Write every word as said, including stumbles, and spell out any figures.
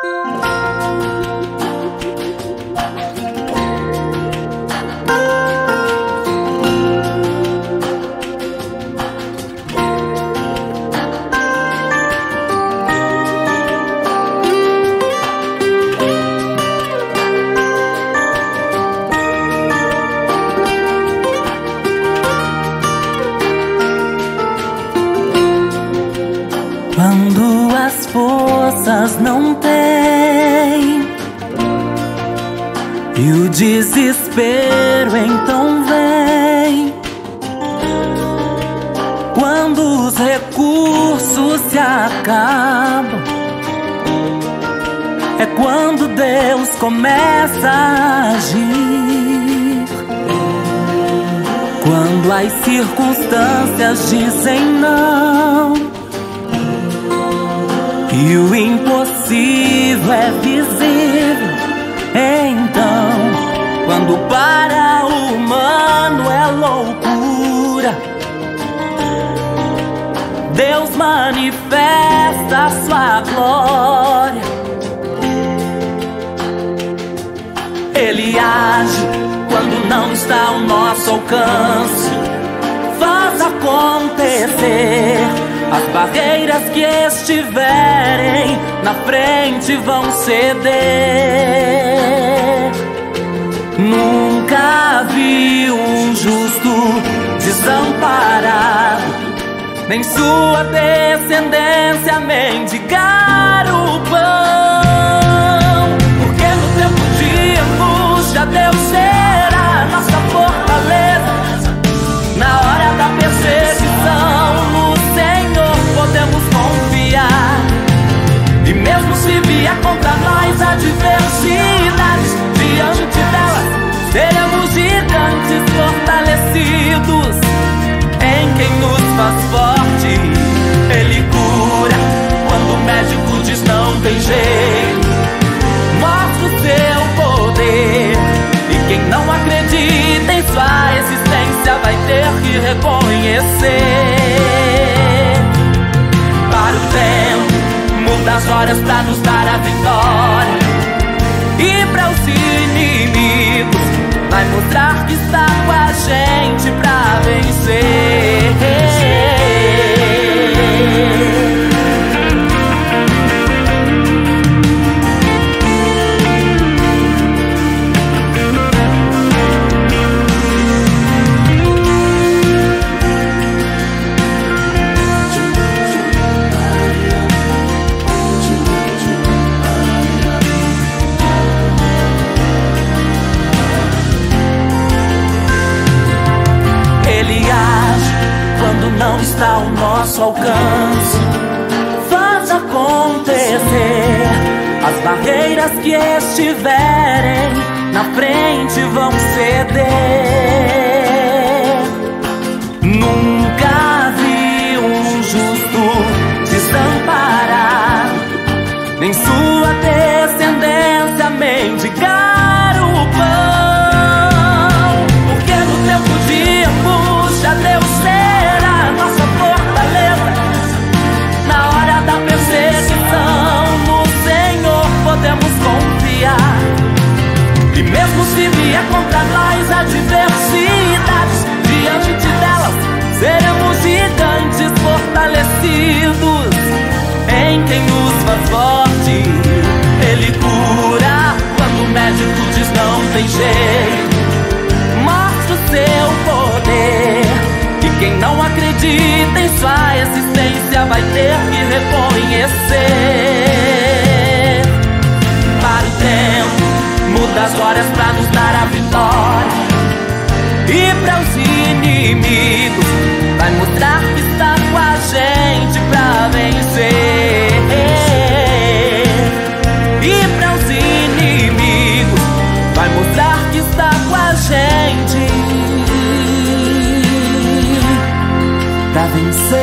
Quando as forças não têm e o desespero então vem, quando os recursos se acabam, é quando Deus começa a agir. Quando as circunstâncias dizem não e o impossível é visível, então, quando para o humano é loucura, Deus manifesta a sua glória. Ele age quando não está ao nosso alcance, faz acontecer. As barreiras que estiverem na frente vão ceder. Nunca vi um justo desamparado, nem sua descendência mendigar o pão. Porque no tempo de angústia Deus será nossa fortaleza. Na hora da perseguição no Senhor podemos confiar. E mesmo se vier contra nós adversidades, diante delas seremos gigantes fortalecidos em quem nos faz forte. Ele cura quando o médico diz não tem jeito, mostra o seu poder. E quem não acredita em sua existência vai ter que reconhecer. Para o tempo, muda as horas pra nos dar a vitória. E para os inimigos vai mostrar que está com a gente pra vencer. Não está ao nosso alcance, faz acontecer. As barreiras que estiverem na frente vão ceder. Nunca vi um justo desamparado, nem sua descendência mendigar o pão. Porque no tempo de angústia Deus será nossa fortaleza. Na hora da perseguição no Senhor podemos confiar. E mesmo se vier contra nós adversidades, diante delas seremos gigantes fortalecidos em quem nos faz forte. Ele cura quando o médico diz não tem jeito, mostra o seu poder. E quem não acredita em sua existência vai ter que reconhecer. Para o tempo, muda as horas pra nos dar a vitória. E para os inimigos vai mostrar que está com a gente pra vencer. E para os inimigos vai mostrar que está com a gente pra vencer.